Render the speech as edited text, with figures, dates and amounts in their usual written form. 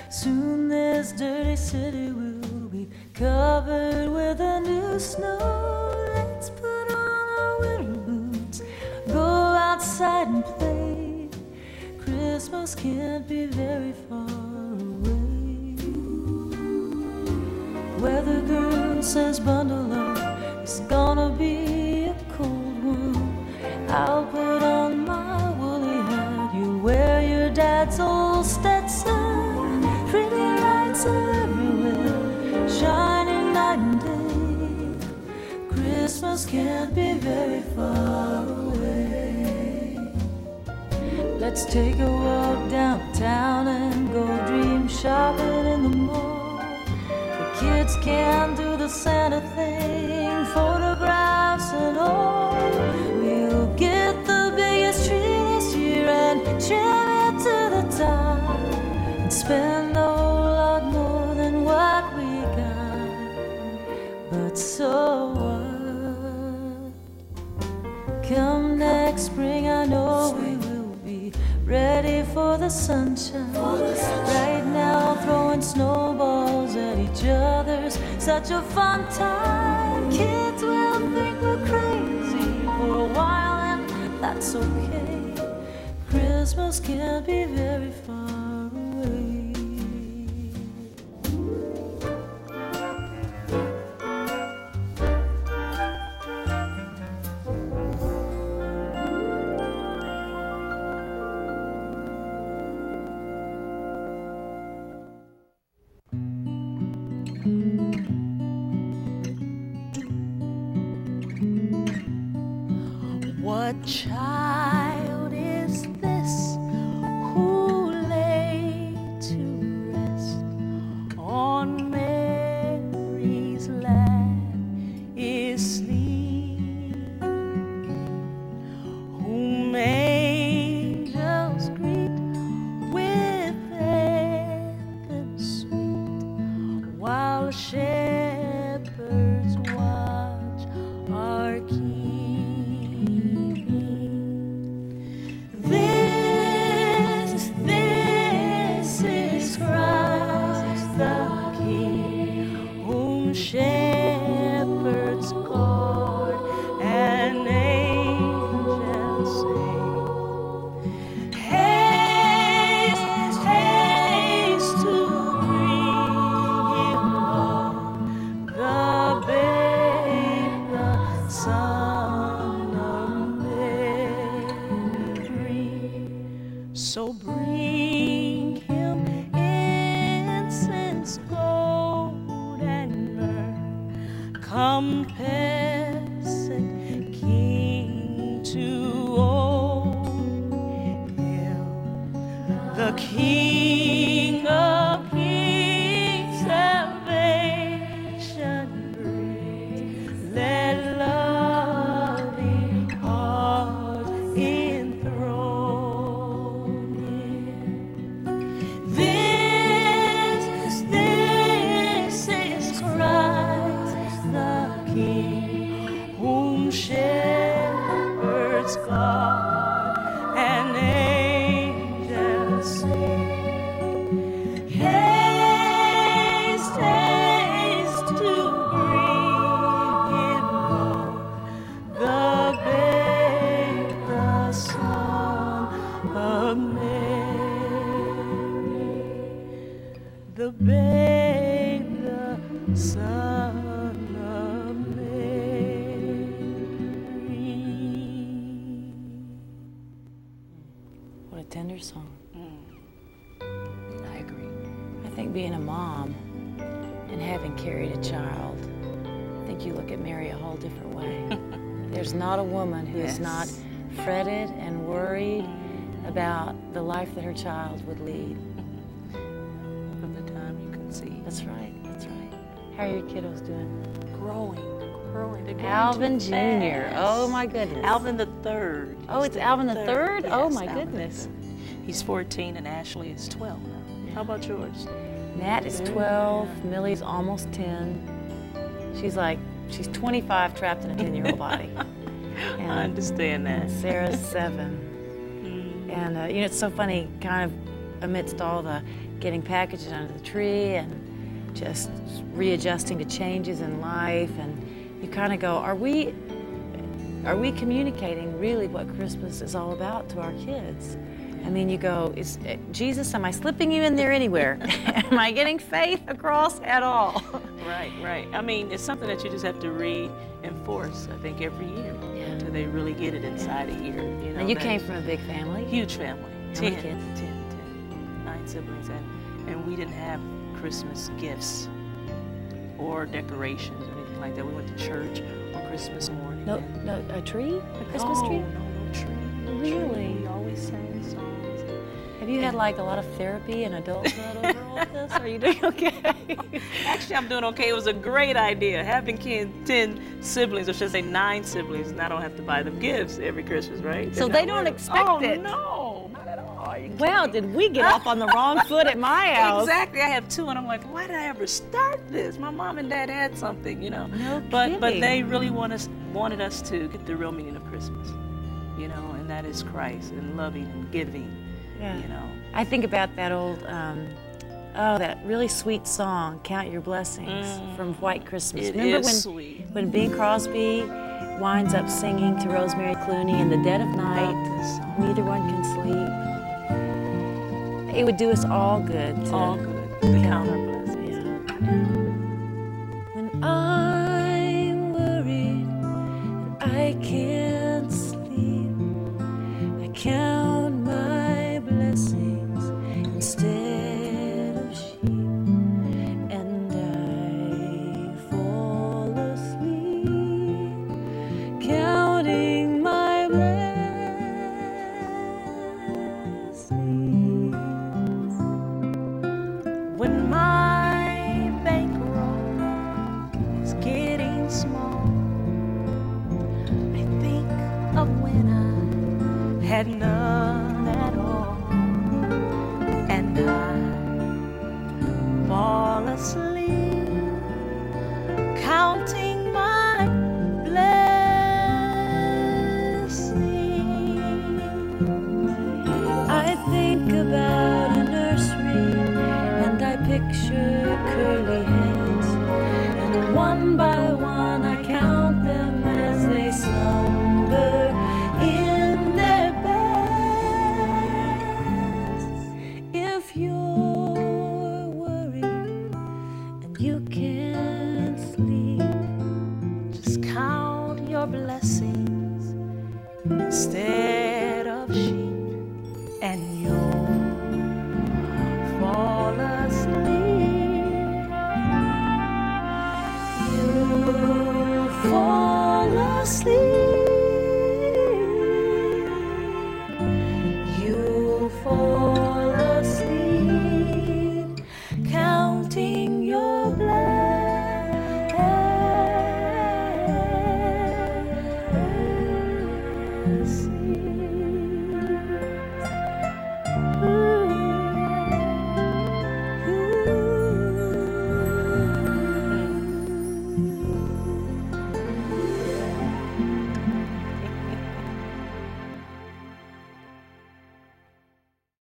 Soon this dirty city will be covered with a new snow. Let's put on our winter boots, go outside and play. Christmas can't be very far away. Weather girl says bundle up, it's gonna be a cold one. I'll put on my woolly hat, you wear your dad's old Stetson. Pretty lights are everywhere, shining night and day. Christmas can't be very far away. Let's take a walk downtown and go dream shopping in the mall. The kids can do the Santa thing, photographs and all. We'll get the biggest tree this year and trim it to the top, and spend a whole lot more than what we got. But so what? Come next spring, I know we will be ready for the sunshine. Right now, throwing snowballs at each other's such a fun time. Kids will think we're crazy for a while, and that's okay. Christmas can't be very far away. What child is this who lay to rest on Mary's lap is sleeping, whom angels greet with anthems sweet, while shepherds watch our keeping. This is Christ the King, whom shepherds guard and angels sing. Haste, haste to bring him love, the babe, the Son of Mary. So bring him incense, gold, and myrrh, compassionate King to own him, the King of kings, salvation bring. Let loving hearts enthrone him. This is Christ the King, whom shepherds guard and angels sing. Haste, haste to bring him love, the babe, the Son of Mary, the babe, the Son of Mary. What a tender song. I agree. I think being a mom and having carried a child, I think you look at Mary a whole different way. There's not a woman who is not fretted and worried about the life that her child would lead. From the time you conceive. That's right, that's right. How are your kiddos doing? Growing. They're growing Alvin too Jr. fast. Oh my goodness. Alvin the third. Oh, it's Alvin the third? Yes, Oh my Alvin the goodness. third. He's 14 and Ashley is 12 now. How about yours? Nat is 12, Millie's almost 10. She's 25 trapped in a 10-year-old body. And I understand that. Sarah's 7. And it's so funny, kind of amidst all the getting packages under the tree and just readjusting to changes in life, and you kind of go, are we communicating really what Christmas is all about to our kids? I mean, you go, Jesus, am I slipping you in there anywhere? Am I getting faith across at all? Right. I mean, it's something that you just have to reinforce, I think, every year until they really get it inside a year. You know, Now, you came from a big family. Huge family. How many kids? 9 siblings, and we didn't have Christmas gifts or decorations or anything like that. We went to church on Christmas morning. No, a tree? A Christmas tree? No tree. Really? We always sang songs. Have you had like a lot of therapy and adulthood over all of this? Are you doing okay? Actually, I'm doing okay. It was a great idea. Having 10 siblings, or should I say 9 siblings, and I don't have to buy them gifts every Christmas, right? So they don't expect it? No, not at all. Well, did we get off on the wrong foot at my house? Exactly. I have 2, and I'm like, why did I ever start this? My mom and dad had something, you know. No But kidding. they really wanted us to get the real meaning of Christmas, you know, and that is Christ and loving and giving, you know. I think about that old, that really sweet song, "Count Your Blessings" from White Christmas. It Remember is sweet. when Bing Crosby winds up singing to Rosemary Clooney in the dead of night, neither one can sleep. It would do us all good to count our blessings. When I'm worried and I can't sleep, I count my blessings instead of sheep, and I fall asleep counting my blessings. When my bankroll is getting small, I think of when I had none at all, and I fall asleep counting my blessings. I think about a nursery and I picture curly heads, and one by one I count them as they slumber in their beds. If you're worried and you can't sleep, Just count your blessings instead